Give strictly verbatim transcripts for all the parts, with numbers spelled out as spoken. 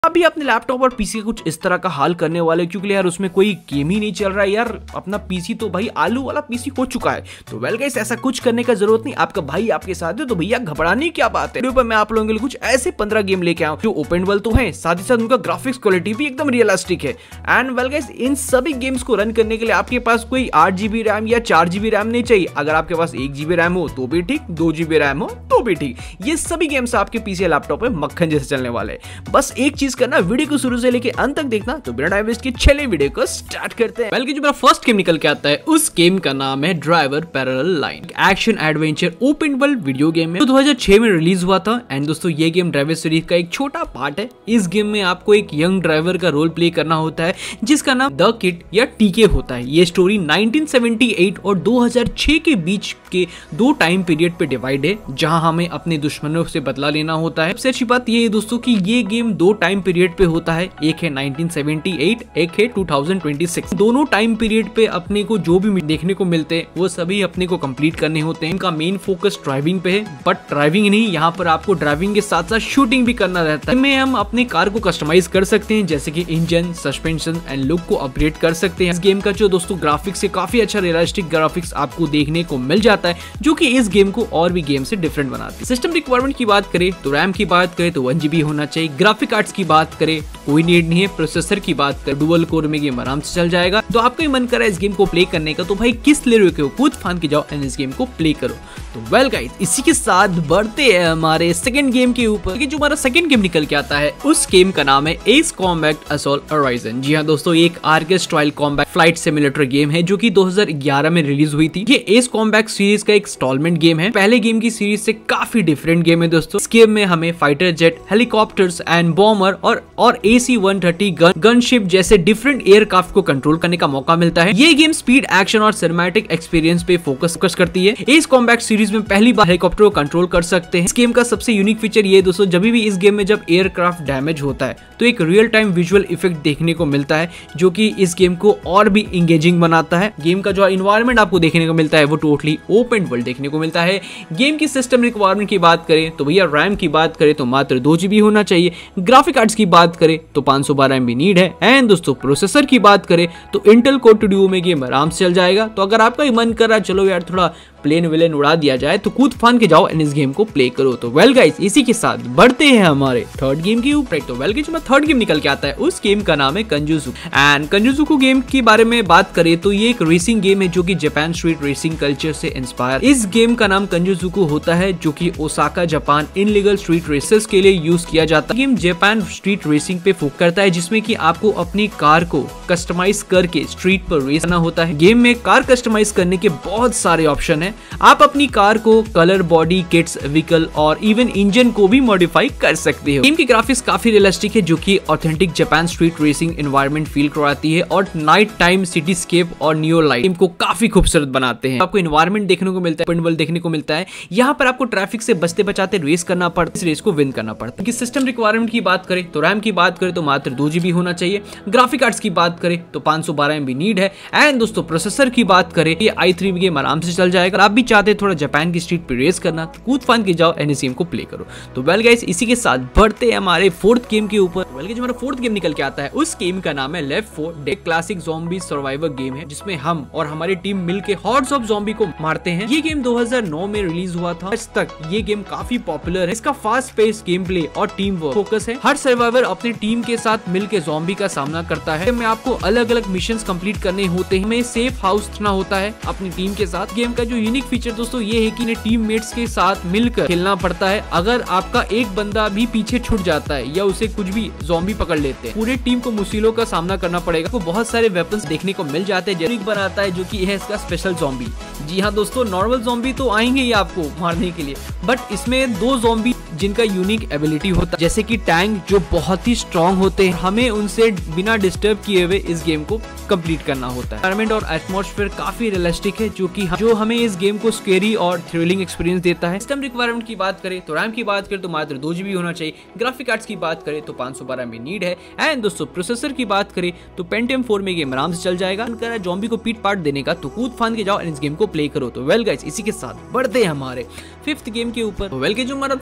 अभी अपने लैपटॉप और पीसी का कुछ इस तरह का हाल करने वाले, क्योंकि यार उसमें कोई गेम ही नहीं चल रहा है यार। अपना पीसी तो भाई आलू वाला पीसी हो चुका है। तो वेल गाइस, ऐसा कुछ करने का जरूरत नहीं, आपका भाई आपके साथ है, तो भैया घबराने की क्या बात है। पर मैं आप लोगों के लिए कुछ ऐसे पंद्रह गेम लेके आया जो ओपन वर्ल्ड तो है, साथ ही साथ उनका ग्राफिक्स क्वालिटी भी एकदम रियलिस्टिक है। एंड वेल गाइस, इन सभी गेम्स को रन करने के लिए आपके पास कोई आठ जीबी रैम या चार जीबी रैम नहीं चाहिए। अगर आपके पास एक जीबी रैम हो तो भी ठीक, दो जीबी रैम हो तो भी ठीक। ये सभी गेम्स आपके पीसी लैपटॉप में मक्खन जैसे चलने वाले। बस एक चीज करना, वीडियो को शुरू से लेके अंत तक देखना। तो बिना टाइम वेस्ट के चले वीडियो को स्टार्ट करते हैं। बल्कि जो मेरा फर्स्ट गेम निकल के आता है उस गेम का नाम है driver parallel line. Action adventure open world video game है, तो दो हज़ार छह में रिलीज हुआ था। एंड दोस्तों, ये गेम ड्राइवर सीरीज का एक छोटा पार्ट है। इस गेम में आपको एक यंग ड्राइवर का रोल प्ले करना होता है जिसका नाम द किड या टीके होता है। ये स्टोरी नाइनटीन सेवेंटी एट और दो हज़ार छह के बीच के दो टाइम पीरियड पे डिवाइड है, जहां हमें अपने दुश्मनों से बदला लेना होता है। सबसे अच्छी बात ये है दोस्तों कि ये गेम दो टाइम पीरियड पे होता है, एक है नाइनटीन सेवेंटी एट, एक है टू थाउजेंड ट्वेंटी सिक्स। दोनों टाइम पीरियड पे अपने को जो भी देखने को मिलते हैं वो सभी अपने को कंप्लीट करने होते हैं। इनका मेन फोकस ड्राइविंग पे है, बट ड्राइविंग नहीं, यहाँ पर आपको ड्राइविंग के साथ साथ शूटिंग भी करना रहता है। इनमें हम अपने कार को कस्टमाइज कर सकते हैं, जैसे कि इंजन, सस्पेंशन एंड लुक को अपग्रेड कर सकते हैं। इस गेम का जो दोस्तों ग्राफिक्स है, काफी अच्छा रियलिस्टिक ग्राफिक्स आपको देखने को मिल जाता है, जो कि इस गेम को और भी गेम से डिफरेंट बनाती है। सिस्टम रिक्वायरमेंट की बात करें तो रैम की बात करें तो वन जीबी होना चाहिए। ग्राफिक कार्ड्स की बात करें तो कोई नीड नहीं है। प्रोसेसर की बात करें, डुअल कोर में गेम आराम से चल जाएगा। तो आपका ही मन कर रहा है इस गेम को प्ले करने का, तो भाई किस ले रहे हो, कूद फान के जाओ एंड इस गेम को प्ले करो। तो वेल गाइस, इसी के साथ बढ़ते हैं हमारे सेकंड गेम के ऊपर। जो हमारा सेकंड गेम निकल के आता है उस गेम का नाम है एस कॉम्बैट असॉल्ट होराइजन। जी हाँ दोस्तों, एक arcade style combat flight simulator game है जो कि दो हज़ार ग्यारह में रिलीज हुई थी। ये एस कॉम्बैट सीरीज का एक इंस्टॉलमेंट गेम है। पहले गेम की सीरीज से काफी डिफरेंट गेम है दोस्तों। इस गेम में हमें fighter jet, helicopters and bomber और और A C one thirty gun gunship जैसे डिफरेंट एयरक्राफ्ट को कंट्रोल करने का मौका मिलता है। ये गेम स्पीड, एक्शन और सिनेमैटिक एक्सपीरियंस पे फोकस फोकस करती है। एस कॉम्बैट सीरीज में पहली बार हेलीकॉप्टर को कंट्रोल कर सकते हैं। इस गेम का सबसे यूनिक फीचर ये दोस्तों, जब भी इस गेम में जब एयरक्राफ्ट डैमेज होता है तो एक रियल टाइम विजुअल इफेक्ट देखने को मिलता है, जो कि इस गेम को और भी इंगेजिंग बनाता है। गेम का जो एनवायरनमेंट आपको देखने को मिलता है वो टोटली ओपन वर्ल्ड देखने को मिलता है। गेम की सिस्टम रिक्वायरमेंट की बात करें तो भैया रैम की बात करें तो मात्र दो जीबी होना चाहिए। ग्राफिक कार्ड्स की बात करें तो पाँच सौ बारह एमबी नीड है। एंड दोस्तों, प्रोसेसर की बात करें तो इंटेल कोर टू डुओ में गेम आराम से चल जाएगा। तो अगर आपका ही मन कर रहा है चलो यार थोड़ा प्लेन विलेन उड़ा दिया जाए, तो कूद फान के जाओ एंड इस गेम को प्ले करो। तो वेल गाइस, इसी के साथ बढ़ते हैं हमारे थर्ड गेम के ऊपर। तो वेल गाइस, जो थर्ड गेम निकल के आता है उस गेम का नाम है कंजुजुको। एंड कंजुजुको गेम के बारे में बात करें तो ये एक रेसिंग गेम है जो कि जापान स्ट्रीट रेसिंग कल्चर से इंस्पायर। इस गेम का नाम कंजुजुको होता है, जो कि Osaka Japan illegal street races के लिए यूज किया जाता है। गेम जापान स्ट्रीट रेसिंग पे फोकस करता है, जिसमें कि आपको अपनी कार को कस्टमाइज करके स्ट्रीट पर रेस करना होता है। गेम में कार कस्टमाइज करने के बहुत सारे ऑप्शन है। आप अपनी कार को कलर, बॉडी किट्स, व्हीकल और इवन इंजन को भी मॉडिफाई कर सकते हो। गेम की ग्राफिक्स काफी रियलिस्टिक है, जो कि authentic Japan street racing environment feel करवाती है और नाइट टाइम सिटी स्केप और नियो लाइट गेम को काफी खूबसूरत बनाते हैं। आपको एनवायरनमेंट देखने को मिलता है, ओपन वर्ल्ड देखने को मिलता है। यहाँ पर आपको ट्रैफिक से बचते बचाते रेस करना पड़ता है, इस रेस को विन करना पड़ता है। सिस्टम रिक्वायरमेंट की बात करें तो रैम की बात करें तो मात्र दो जीबी होना चाहिए। ग्राफिक कार्ड्स की बात करें तो पाँच सौ बारह एमबी नीड है। एंड दोस्तों, प्रोसेसर की बात करें ये आई थ्री गेम आराम से चल जाएगा। आप भी चाहते थोड़ा जापान की स्ट्रीट पे रेस करना, तो कूद फान के जाओ एंड इस गेम को प्ले करो। तो वेल गाइस, इसी के साथ बढ़ते हैं हमारे फोर्थ गेम के ऊपर। वेल गाइस, जो हमारा फोर्थ गेम निकल के आता है उस गेम का नाम है left four dead. Classic zombie survivor game है, जिसमें हम और हमारी टीम मिलके हॉर्ड्स ऑफ ज़ॉम्बी को मारते हैं। ये गेम दो हज़ार नौ में रिलीज हुआ था। आज तक ये गेम काफी पॉपुलर है। इसका फास्ट पेस गेम प्ले और टीम वर्क फोकस है। हर सर्वाइवर अपनी टीम के साथ मिलकर ज़ॉम्बी का सामना करता है। में आपको अलग अलग मिशंस कंप्लीट करने होते हैं। हमें सेफ हाउस रखना होता है अपनी टीम के साथ। गेम का जो यूनिक फीचर दोस्तों ये है कि टीममेट्स के साथ मिलकर खेलना पड़ता है। अगर आपका एक बंदा भी पीछे छूट जाता है या उसे कुछ भी ज़ॉम्बी पकड़ लेते हैं, पूरी टीम को मुसीबतों का सामना करना पड़ेगा। आपको बहुत सारे वेपन्स देखने को मिल जाते हैं। जरिक बनाता है जो कि है इसका स्पेशल ज़ॉम्बी। जी हाँ दोस्तों, नॉर्मल ज़ॉम्बी तो आएंगे ही आपको मारने के लिए, बट इसमें दो ज़ॉम्बी जिनका यूनिक एबिलिटी होता है, जैसे कि टैंक, जो बहुत ही स्ट्रॉन्ग होते हैं। हमें उनसे बिना डिस्टर्ब किए हुए इस गेम को कंप्लीट करना होता है। एनवायरनमेंट और एटमॉस्फेयर काफी रियलिस्टिक है, जो कि जो हमें इस गेम को स्केरी और थ्रिलिंग एक्सपीरियंस देता है। सिस्टम रिक्वायरमेंट की बात करें तो रैम की बात करें तो मात्र दो जीबी होना चाहिए। ग्राफिक कार्ड्स की बात करें तो पाँच सौ बारह एमबी नीड है। एंड दोस्तों, प्रोसेसर की बात करें तो पेंटियम फोर में गेम आराम से चल जाएगा। अगर ज़ॉम्बी को पीट पाट देने का तो कूद फान के जाओ और इस गेम को प्ले करो। तो वेल गाइस, इसी के साथ बढ़ते हैं हमारे फिफ्थ गेम के ऊपर। वेल के जो हमारा फिफ्थ गेम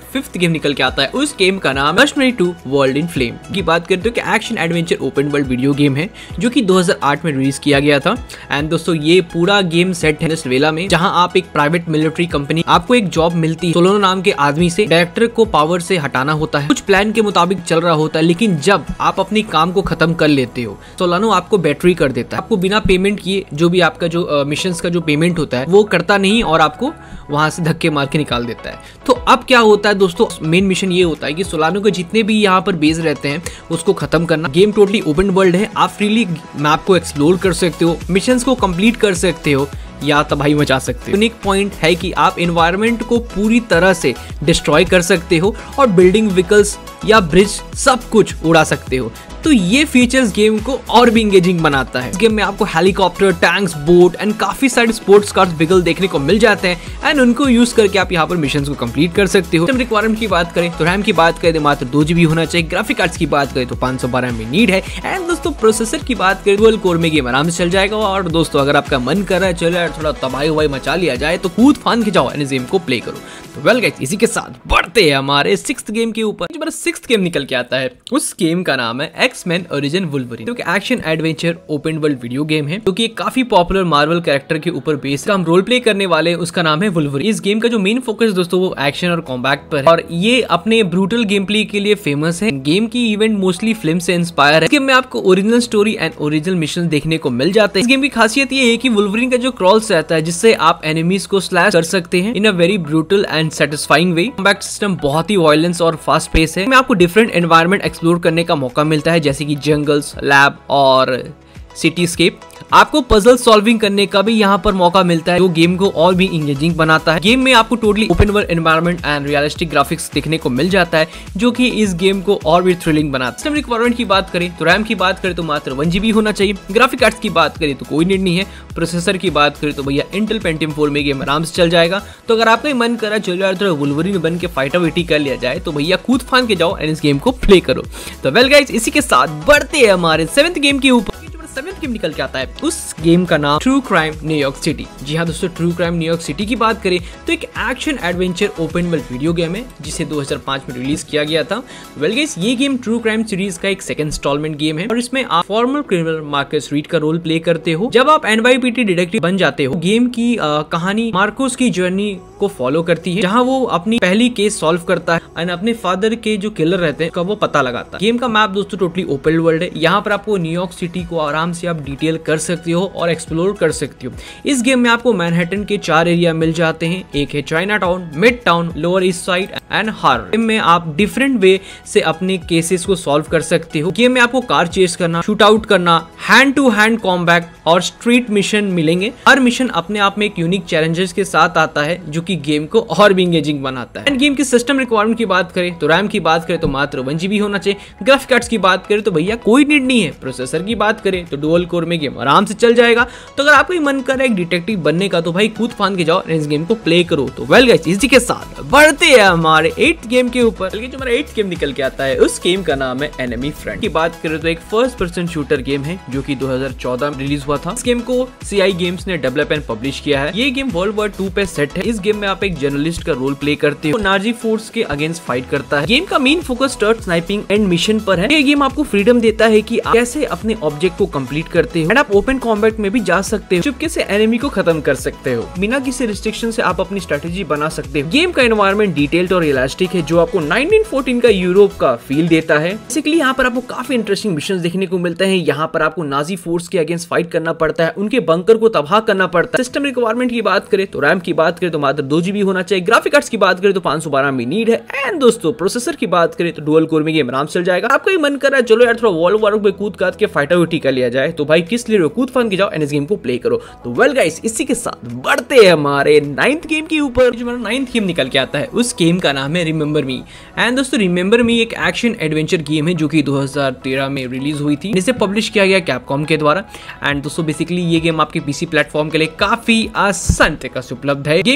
गेम निकल के आता है। उस गेम का नाम mercenary two world in flame की बात करते हो कि action adventure open world video game है जो कि दो हज़ार आठ में रिलीज किया गया था। एंड दोस्तों ये पूरा गेम सेट है वेनेजुएला में, जहां आप एक प्राइवेट मिलिट्री कंपनी, आपको एक जॉब मिलती है सोलानो नाम के आदमी से, डायरेक्टर को पावर से हटाना होता है। कुछ प्लान के मुताबिक चल रहा होता है, लेकिन जब आप अपनी काम को खत्म कर लेते हो सोलानो आपको बैटरी कर देता है। आपको बिना पेमेंट किए जो भी आपका जो मिशन का जो पेमेंट होता है वो करता नहीं और आपको वहां से धक्के मार के निकाल देता है। तो अब क्या होता है दोस्तों, मेन मिशन ये होता है कि सोलानो के जितने भी यहाँ पर बेस रहते हैं उसको खत्म करना। गेम टोटली ओपन वर्ल्ड है, आप फ्रीली मैप को एक्सप्लोर कर सकते हो, मिशंस को कंप्लीट कर सकते हो या तबाही मचा सकते हो। यूनिक पॉइंट है कि आप एनवायरनमेंट को पूरी तरह से डिस्ट्रॉय कर सकते हो और बिल्डिंग, व्हीकल्स या ब्रिज सब कुछ उड़ा सकते हो। तो ये फीचर्स गेम को और भी इंगेजिंग बनाता है। इस गेम में आपको हेलीकॉप्टर, टैंक्स, बोट एंड काफी सारे स्पोर्ट्स कार्स, व्हीकल देखने को मिल जाते हैं एंड उनको यूज करके आप यहाँ पर मिशन को कंप्लीट कर सकते हो। रिक्वायरमेंट की बात करें तो रैम की बात करें तो मात्र दो जीबी होना चाहिए। ग्राफिक कार्ड्स की बात करें तो पाँच सौ बारह में नीड है। एंड दोस्तों प्रोसेसर की बात करें डुअल कोर में गेम आराम से चल जाएगा। और दोस्तों अगर आपका मन कर रहा है चलो यार थोड़ा तबाही वबाही मचा लिया जाए तो कूद फान के जाओ इस गेम को प्ले करो। तो वेल गाइस, इसी के साथ बढ़ते हैं हमारे सिक्स्थ गेम के ऊपर। जो हमारा सिक्स्थ गेम निकल के आता है उस गेम का नाम है एक्स-मैन ओरिजिन वुल्वरीन, जो कि action adventure open world video game है, जो कि एक काफी पॉपुलर मार्वल कैरेक्टर के ऊपर बेस्ड है। हम रोल प्ले करने वाले उसका नाम है वुल्वरीन। इस गेम का जो मेन फोकस दोस्तों वो एक्शन और कॉम्बैट पर है और ये अपने ब्रूटल गेम प्ले के लिए फेमस है। गेम की इवेंट मोस्टली फिल्म से इंस्पायर है। इस गेम में आपको original story and original mission देखने को मिल जाते हैं। इस गेम की खासियत ये है कि वुल्वरीन का जो क्रॉल्स रहता है जिससे आप एनिमीज को स्लैश कर सकते हैं in a very brutal and satisfying way. Combat system बहुत ही वायलेंस और फास्ट पेस है। आपको डिफरेंट एनवायरनमेंट एक्सप्लोर करने का मौका मिलता है, जैसे कि जंगल्स, लैब और सिटीस्केप। आपको पजल सॉल्विंग करने का भी यहाँ पर मौका मिलता है, जो गेम को और भी इंगेजिंग बनाता है। गेम में आपको totally open world environment and realistic graphics देखने को मिल जाता है, जो कि इस गेम को और भी थ्रिलिंग बनाता है। सिस्टम रिक्वायरमेंट की बात करें तो रैम की बात करें तो मात्र वन जीबी होना चाहिए। ग्राफिक कार्ड्स की बात करें तो कोई नीड नहीं है। प्रोसेसर की बात करें तो भैया इंटेल पेंटियम फोर में गेम आराम से चल जाएगा। तो अगर आपका मन कर रहा है चलो यार थोड़ा वुल्वरीन बन के फाइटर विटी कर लिया जाए तो भैया कूद फान के जाओ एंड इस गेम को प्ले करो। तो वेल गाइस, इसी के साथ बढ़ते हैं हमारे सेवेंथ गेम के ऊपर। सेवेंथ गेम निकल के आता है उस गेम का नाम ट्रू क्राइम न्यूयॉर्क सिटी। जी हाँ दोस्तों, ट्रू क्राइम न्यूयॉर्क सिटी की बात करें तो एक action adventure open world video game है जिसे दो हज़ार पाँच में रिलीज किया गया था। वेल गाइस, ये गेम ट्रू क्राइम सीरीज का एक सेकंड इंस्टॉलमेंट गेम है और इसमें आप फॉर्मर क्रिमिनल मार्कस रीड का रोल प्ले करते हो। जब आप N Y P D detective बन जाते हो, गेम की आ, कहानी मार्कोस की जर्नी को फॉलो करती है, जहाँ वो अपनी पहली केस सॉल्व करता है और अपने फादर के जो किलर रहते हैं का वो पता लगाता है। गेम का मैप दोस्तों टोटली ओपन वर्ल्ड है। यहाँ पर आपको न्यूयॉर्क सिटी को आराम से आप डिटेल कर सकते हो और एक्सप्लोर कर सकते हो। इस गेम में आपको मैनहट्टन के चार एरिया मिल जाते हैं। एक है Chinatown, midtown, lower east side and harbour. Game में आप डिफरेंट वे से अपने केसेस को सॉल्व कर सकते हो। गेम में आपको कार चेस करना, शूट आउट करना, हैंड टू हैंड कॉम्बैट और स्ट्रीट मिशन मिलेंगे। हर मिशन अपने आप में एक यूनिक चैलेंजेस के साथ आता है, जो कि गेम को और भी इंगेजिंग बनाता है। एंड गेम की सिस्टम रिक्वायरमेंट की बात करें तो रैम की बात करें तो मात्र वन जीबी होना चाहिए। ग्राफिक कार्ड्स की बात करें तो भैया कोई नीड नहीं है। प्रोसेसर की बात करें तो डुअल कोर में गेम आराम से चल जाएगा। तो अगर आपको मन कर रहा है एक डिटेक्टिव बनने का तो भाई कूद फान के जाओ इस गेम को प्ले करो। तो वेल गाइस, इसी के साथ बढ़ते हैं हमारे एट्थ गेम के ऊपर। जो हमारा एट्थ गेम निकल के आता है उस गेम का नाम है एनिमी फ्रंट। की बात करें तो एक फर्स्ट पर्सन शूटर गेम है जो कि दो हज़ार चौदह में रिलीज हुआ था। इस गेम को सीआई गेम्स ने डेवलप एंड पब्लिश किया है। ये गेम वर्ल्ड वॉर टू पे सेट है। इस गेम में आप एक जर्नलिस्ट का रोल प्ले करते हो, नाजी फोर्स के अगेंस्ट फाइट करता है। गेम का main focus stealth sniping and mission पर है। ये गेम आपको फ्रीडम देता है कि आप कैसे अपने ऑब्जेक्ट को कंप्लीट करते हो एंड आप ओपन कॉम्बैट में भी जा सकते हो, चुपके से एनिमी को खत्म कर सकते हो। बिना किसी रिस्ट्रिक्शन से आप अपनी स्ट्रेटेजी बना सकते हो। गेम का एनवायरनमेंट डिटेल्ड और रियलिस्टिक है, जो आपको नाइनटीन फोर्टीन का यूरोप का फील देता है। बेसिकली यहाँ पर आपको काफी इंटरेस्टिंग मिशंस देखने को मिलते हैं। यहाँ पर आपको नाजी फोर्स के अगेंस्ट फाइट करना पड़ता है, उनके बंकर को तबाह करना पड़ता है। सिस्टम रिक्वायरमेंट की बात करें तो रैम की बात करें तो मात्र दो जीबी होना चाहिए। ग्राफिक कार्ड्स की बात करें तो पाँच सौ बारह में नीड है। एंड दोस्तों प्रोसेसर की बात करें तो डुअल कोर में गेम आराम चल जाएगा। आपका मन कर रहा है चलो यार थोड़ा वर्ल्ड वॉर पे कूद काद के फाइटर विटी कर लिया जाए तो भाई किस लिए कूद फान के जाओ एंड इस गेम को प्ले करो। तो वेल गाइस, इसी के साथ बढ़ते हैं हमारे नाइन्थ गेम के ऊपर। जो हमारा नाइन्थ गेम निकल के आता है उस गेम का नाम है रिमेंबर मी। एंड दोस्तों रिमेंबर मी एक एक्शन एडवेंचर गेम है जो कि दो हज़ार तेरह में रिलीज हुई थी। इसे पब्लिश किया गया कैपकॉम के द्वारा। एंड दोस्तों बेसिकली ये गेम आपके पीसी प्लेटफॉर्म के लिए काफी आसान तरीके से उपलब्ध है। गेम की बात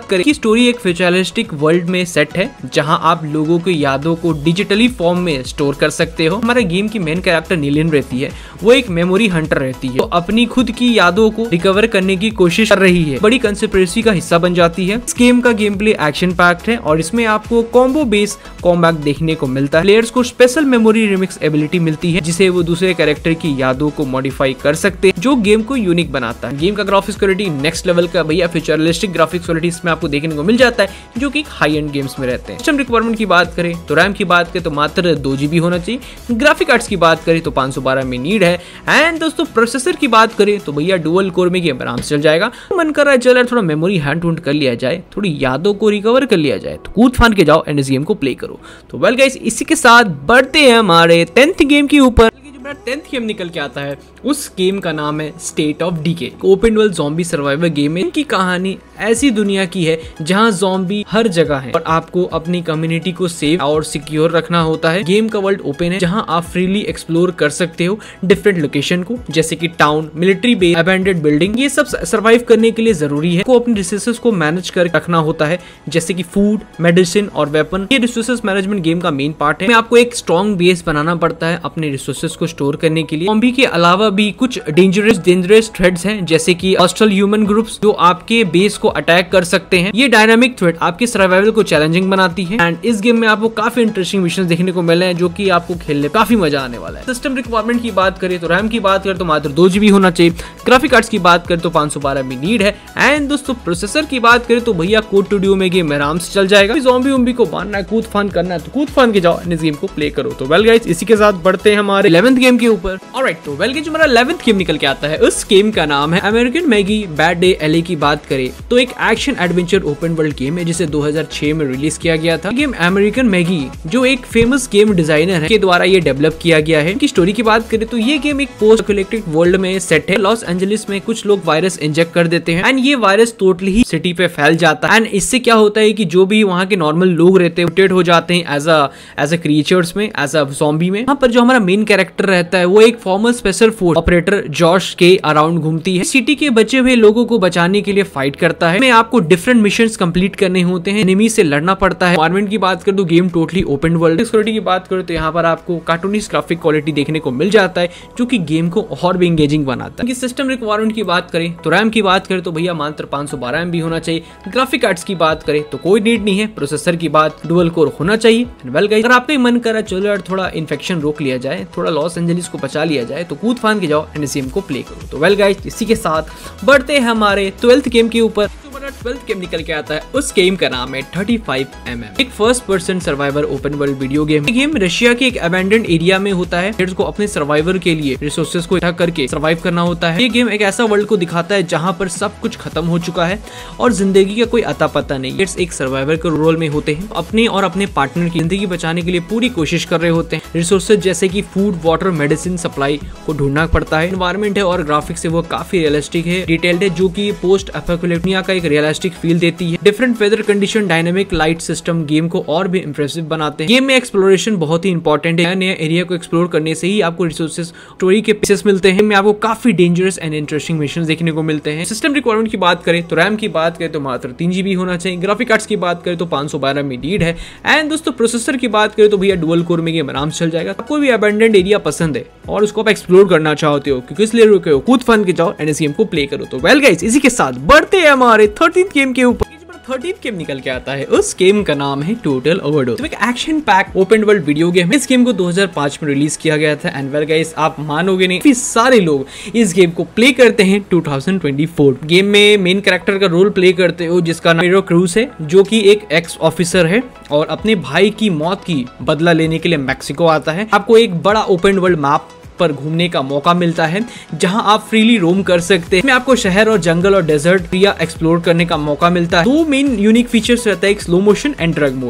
बात करें कि स्टोरी एक फ्यूचरिस्टिक वर्ल्ड में सेट है जहां आप लोगों की यादों को डिजिटली फॉर्म में स्टोर कर सकते हो। हमारे गेम की मेन कैरेक्टर नीलिन रहती है, वो एक मेमोरी हंटर रहती है, तो अपनी खुद की यादों को रिकवर करने की कोशिश कर रही है, बड़ी कंस्पिरेसी का हिस्सा बन जाती है। इस गेम का गेम प्ले एक्शन पैक्ड है और इसमें आपको कॉम्बो बेस कॉम्बैट देखने को मिलता है। प्लेयर्स को स्पेशल मेमोरी रिमिक्स एबिलिटी मिलती है जिसे वो दूसरे कैरेक्टर की यादों को मॉडिफाई कर सकते हैं, जो गेम को यूनिक बनाता है। गेम का ग्राफिक्स क्वालिटी नेक्स्ट लेवल का भैया फ्यूचरिस्टिक ग्राफिक्स क्वालिटी इसमें आपको देखने को मिल जाता है, जो कि हाई एंड गेम्स में रहते हैं। सिस्टम रिक्वायरमेंट की बात करें तो रैम की बात करें तो मात्र दो जीबी होना चाहिए। ग्राफिक कार्ड्स की बात करें तो पाँच सौ बारह में नीड है। एंड दोस्तों प्रोसेसर की बात करें तो भैया डुअल कोर में गेम आराम से चल जाएगा। मन कर रहा है चल यार थोड़ा मेमोरी हैंड टू हैंड कर लिया जाए, थोड़ी यादों को रिकवर कर लिया जाए, तो कूद फान के जाओ एंड इस गेम को प्ले करो। तो वेल गाइस, इसी के साथ बढ़ते हैं हमारे टेंथ गेम के ऊपर। टेंथ गेम निकल के आता है, उस गेम का नाम है state of decay. Open world zombie survival game है। इनकी कहानी ऐसी दुनिया की है जहां ज़ॉम्बी हर जगह है और आपको अपनी कम्युनिटी को सेफ और सिक्योर रखना होता है। गेम का वर्ल्ड ओपन है जहां आप फ्रीली एक्सप्लोर कर सकते हो डिफरेंट लोकेशन को, जैसे कि town, military base, abandoned building. ये सब सर्वाइव करने के लिए जरूरी है को अपने रिसोर्सेज को मैनेज कर रखना होता है, जैसे कि फूड, मेडिसिन और वेपन। ये रिसोर्सेज मैनेजमेंट गेम का मेन पार्ट है। आपको एक स्ट्रॉन्ग बेस बनाना पड़ता है अपने रिसोर्सेज को स्टोर करने के लिए। ज़ॉम्बी के अलावा भी कुछ डेंजरस डेंजरस थ्रेड्स हैं, जैसे कि हॉस्टाइल ह्यूमन ग्रुप्स जो आपके बेस को अटैक कर सकते हैं। ये डायनामिक थ्रेड आपके सर्वाइवल को चैलेंजिंग बनाती है। एंड इस गेम में आपको काफी इंटरेस्टिंग मिशंस देखने को मिले हैं, जो कि आपको खेलने काफी मजा आने वाला है। सिस्टम रिक्वायरमेंट की बात करें तो रैम की बात करें तो मात्र दो जीबी होना चाहिए। ग्राफिक कार्ड्स की बात करें तो पाँच सौ बारह में नीड है। एंड दोस्तों प्रोसेसर की बात करें तो भैया कोड टू ड्यू में गेम आराम से चल जाएगा। ज़ॉम्बी वॉम्बी को मारना है, कूद फान करना है, तो कूद फान के जाओ इस गेम को प्ले करो। तो वेल गाइस, इसी के साथ बढ़ते हैं हमारे इलेवेंथ गेम के ऊपर। ऑलराइट, तो वेल गाइस, हमारा इलेवेंथ गेम निकल के आता है। उस गेम का नाम है American Maggie bad day LA. की बात करें तो एक action adventure open world game है जिसे दो हज़ार छह में रिलीज किया गया था। गेम अमेरिकन मैगी जो एक फेमस गेम डिजाइनर है के द्वारा ये डेवलप किया गया है। की स्टोरी की बात करें तो ये गेम एक पोस्ट अपोकैलिप्टिक वर्ल्ड में सेट है। लॉस एंजलिस में कुछ लोग वायरस इंजेक्ट कर देते हैं एंड ये वायरस टोटली ही सिटी पे फैल जाता है। एंड इससे क्या होता है कि जो भी वहाँ के नॉर्मल लोग रहते हैं म्यूटेट हो जाते हैं as a as a creatures में, एज अ ज़ॉम्बी में। यहाँ पर जो हमारा मेन कैरेक्टर रहता है वो एक former special force operator Josh के अराउंड घूमती है। सिटी के बचे हुए लोगों को बचाने के लिए फाइट करता है। में आपको डिफरेंट मिशंस कंप्लीट करने होते हैं, एनिमी से लड़ना पड़ता है। एनवायरनमेंट की बात करें तो game totally open world. Security की बात करें तो यहाँ पर आपको कार्टूनिश ग्राफिक क्वालिटी देखने को मिल जाता है, जो कि गेम को और भी एंगेजिंग बनाता है। सिस्टम रिक्वायरमेंट की बात करें तो रैम की बात करें तो भैया मात्र पाँच सौ बारह एमबी होना चाहिए। ग्राफिक कार्ड्स की बात करें तो कोई नीड नहीं है। प्रोसेसर की बात डुअल कोर होना चाहिए। वेल गाइस, अगर आपका ही मन करा चलो यार थोड़ा इन्फेक्शन रोक लिया जाए, थोड़ा लॉस एंजलिस को बचा लिया जाए, तो कूद फान के जाओ एंड इस गेम को प्ले करो। तो वेल गाइस, इसी के साथ बढ़ते हैं हमारे ट्वेल्थ गेम के ऊपर। ट्वेल्थ गेम निकल के आता है, उस गेम का नाम है थर्टी फाइव एम एम। एक first person survivor open world video game. Game Russia के एक अबैंडन्ड एरिया में होता है। प्लेयर्स को अपने सर्वाइवर के लिए रिसोर्सेज को इकट्ठा करके सर्वाइव करना होता है। ये गेम एक ऐसा वर्ल्ड को दिखाता है जहां पर सब कुछ खत्म हो चुका है और जिंदगी का कोई अता पता नहीं। प्लेयर्स एक सर्वाइवर के रोल में होते हैं, अपने और अपने पार्टनर की जिंदगी बचाने के लिए पूरी कोशिश कर रहे होते हैं। रिसोर्सेज जैसे कि फूड, वाटर, मेडिसिन सप्लाई को ढूंढना पड़ता है। एनवायरमेंट है और ग्राफिक्स है वो काफी रियलिस्टिक है, डिटेल्ड है, जो की पोस्ट एपोकैलिप्टिक का एक रियलिस्टिक फील देती है। Different weather condition, dynamic light system game को और भी इंप्रेसिव बनाते हैं। गेम में एक्सप्लोरेशन बहुत ही इंपॉर्टेंट है। नया एरिया को एक्सप्लोर करने से ही आपको रिसोर्सेज, स्टोरी के पीसेस मिलते हैं। में आपको काफी डेंजरस एंड इंटरेस्टिंग मिशंस देखने को मिलते हैं। सिस्टम रिक्वायरमेंट की बात करें तो रैम की बात करें तो मात्र तीन जीबी होना चाहिए। ग्राफिक कार्ड्स की बात करें तो पाँच सौ बारह में नीड है। एंड दोस्तों प्रोसेसर की बात करें तो भैया डुअल कोर में गेम आराम से चल जाएगा। आपको भी अबैंडन्ड एरिया पसंद है और उसको आप एक्सप्लोर करना चाहते हो, क्योंकि इसलिए रुके हो, कूद फन के जाओ एंड इस गेम को प्ले करो। तो वेल गाइस, इसी के साथ बढ़ते हैं हमारे थर्टीन्थ गेम के ऊपर। थर्टीन्थ गेम निकल के आता है, उस गेम का नाम है टोटल ओवरडोज। तो एक action pack open world video game है। इस गेम को दो हज़ार पाँच में रिलीज किया गया था। एंड वेल गाइस, आप मानोगे नहीं, सारे लोग इस गेम को प्ले करते हैं दो हज़ार चौबीस। गेम में मेन कैरेक्टर का रोल प्ले करते हो जिसका नाम हीरो क्रूज है, जो कि एक एक्स ऑफिसर है और अपने भाई की मौत की बदला लेने के लिए मैक्सिको आता है। आपको एक बड़ा ओपन वर्ल्ड मैप पर घूमने का मौका मिलता है जहां आप फ्रीली रोम कर सकते हैं। इसमें आपको शहर और जंगल और डेजर्ट एरिया एक्सप्लोर करने का मौका मिलता है। दो मेन यूनिक फीचर्स रहता है, एक slow motion and drug mode.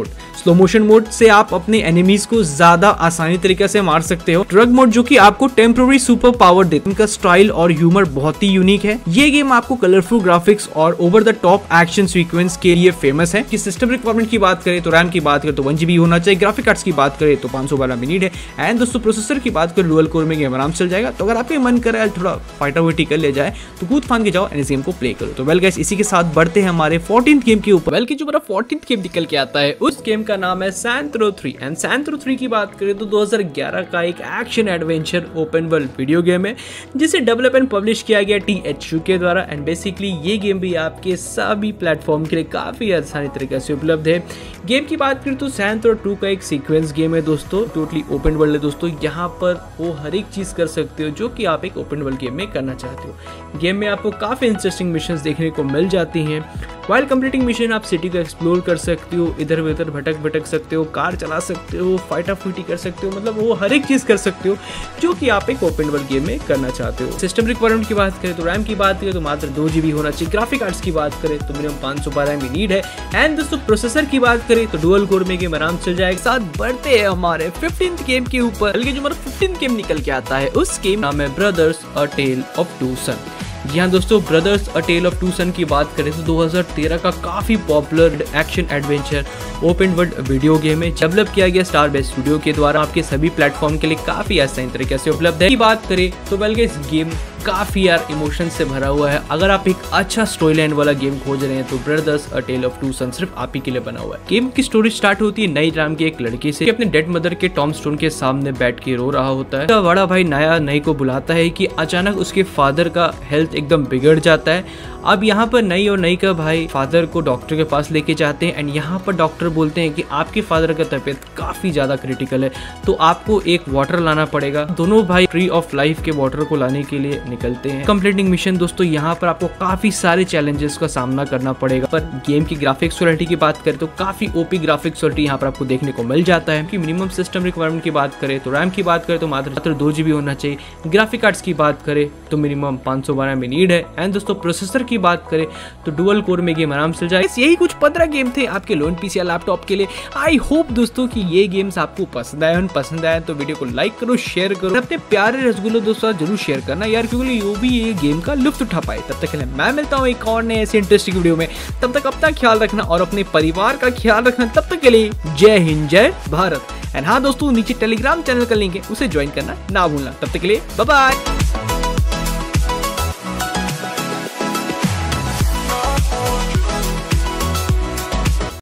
Slow motion mode से आप अपने एनिमीज को ज्यादा आसानी तरीके से मार सकते हो। ड्रग मोड जो कि आपको टेम्पररी सुपर पावर देता है। इनका स्टाइल और ह्यूमर बहुत ही यूनिक है। ये गेम आपको कलरफुल ग्राफिक्स और over the top action sequence के लिए फेमस है। कि सिस्टम रिक्वायरमेंट की बात करें तो रैम की बात करें तो वन जीबी होना चाहिए। ग्राफिक कार्ड्स की बात करें तो पाँच सौ बारह में नीड है। एंड दोस्तों प्रोसेसर की बात करें डुअल कोर में गेम आराम चल जाएगा। तो अगर आपके मन करे थोड़ा फाइटर विटी कर ले जाए तो कूद फान के जाओ एंड इस गेम को प्ले करो। तो वेल गाइस इसी के साथ बढ़ते हैं हमारे फोर्टीन्थ गेम के ऊपर। वेल की जो मेरा फोर्टीन्थ गेम निकल के आता है उस गेम का नाम है Saints Row three. And Saints Row three की बात करें तो दो हज़ार ग्यारह का एक action adventure open world video game है जिसे डेवलप एंड पब्लिश किया गया टी एच यू के द्वारा। एंड बेसिकली ये गेम भी आपके सभी प्लेटफॉर्म के लिए काफी आसानी तरीके से उपलब्ध है। गेम की बात करें तो सैंथरो टू का एक सीक्वेंस गेम है दोस्तों, टोटली ओपन वर्ल्ड है दोस्तों। यहाँ पर वो हर एक चीज कर सकते हो जो कि आप एक ओपन वर्ल्ड गेम में करना चाहते हो। गेम में आपको काफी इंटरेस्टिंग मिशंस देखने को मिल जाती हैं। वाइल कंप्लीटिंग मिशन आप सिटी को एक्सप्लोर कर सकते हो, इधर उधर भटक भटक सकते हो, कार चला सकते हो, फाइटा फूटी कर सकते हो, मतलब वो हर एक चीज कर सकते हो जो कि आप एक ओपन वर्ल्ड गेम में करना चाहते हो। सिस्टम रिक्वायरमेंट की बात करें तो रैम की बात करें तो मात्र दो जीबी होना चाहिए। ग्राफिक कार्ड्स की बात करें तो मिनिमम पाँच सौ बारह एमबी नीड है। एंड दोस्तों प्रोसेसर की बात करें तो डुअल कोर में गेम आराम चल जाएगा। साथ बढ़ते हैं हमारे फिफ्टींथ गेम के ऊपर। बल्कि जो हमारा फिफ्टींथ गेम निकल के आता है उस गेम नाम है brothers a tale of two son. जी हाँ दोस्तों, brothers a tale of two son की बात करें तो दो हज़ार तेरह का काफी popular action adventure open world video game है। डेवलप किया गया स्टार बेस स्टूडियो के द्वारा, आपके सभी प्लेटफॉर्म के लिए काफी आसान तरीके से उपलब्ध है। की बात करें तो बल्कि इस गेम काफी यार इमोशन से भरा हुआ है। अगर आप एक अच्छा स्टोरी लाइन वाला गेम खोज रहे हैं तो brothers a tale of two son सिर्फ आप ही के लिए बना हुआ है। गेम की स्टोरी स्टार्ट होती है नई नाम के एक लड़के से, अपने डेड मदर के टॉम स्टोन के सामने बैठ के रो रहा होता है। बड़ा भाई नया नई को बुलाता है कि अचानक उसके फादर का हेल्थ एकदम बिगड़ जाता है। अब यहाँ पर नई और नई का भाई फादर को डॉक्टर के पास लेके जाते हैं। एंड यहाँ पर डॉक्टर बोलते हैं कि आपके फादर का तबीयत काफी ज्यादा क्रिटिकल है तो आपको एक वाटर लाना पड़ेगा। दोनों भाई ट्री ऑफ लाइफ के वाटर को लाने के लिए निकलते हैं। कंप्लीटिंग मिशन दोस्तों, यहाँ पर आपको काफी सारे चैलेंजेस का सामना करना पड़ेगा। पर गेम की ग्राफिक्स क्वालिटी की बात करें तो काफी ओपी ग्राफिक्स क्वालिटी यहाँ पर आपको देखने को मिल जाता है। कि मिनिमम सिस्टम रिक्वायरमेंट की बात करें तो रैम की बात करें तो मात्र मात्र दो जीबी होना चाहिए। ग्राफिक कार्ड्स की बात करें तो मिनिमम पाँच सौ बारह में नीड है। एंड दोस्तों प्रोसेसर की बात करें तो डुअल कोर में गेम आराम से जाए। यही कुछ पंद्रह गेम थे आपके लोन पीसी या लैपटॉप के लिए। आई होप दोस्तों कि ये गेम्स आपको पसंद आए। पसंद आए तो वीडियो को लाइक करो, शेयर करो, अपने प्यारे रसगुल्ले दोस्तों जरूर शेयर करना यार, क्योंकि वो भी ये गेम का लुत्फ उठा पाए। तब तक के लिए मैं मिलता हूँ एक और नए ऐसे इंटरेस्टिंग वीडियो में। तब तक अपना ख्याल रखना और अपने परिवार का ख्याल रखना। तब तक के लिए जय हिंद, जय भारत। एंड हाँ दोस्तों, नीचे टेलीग्राम चैनल का लिंक है, उसे ज्वाइन करना ना भूलना। तब तक के लिए बाय बाय।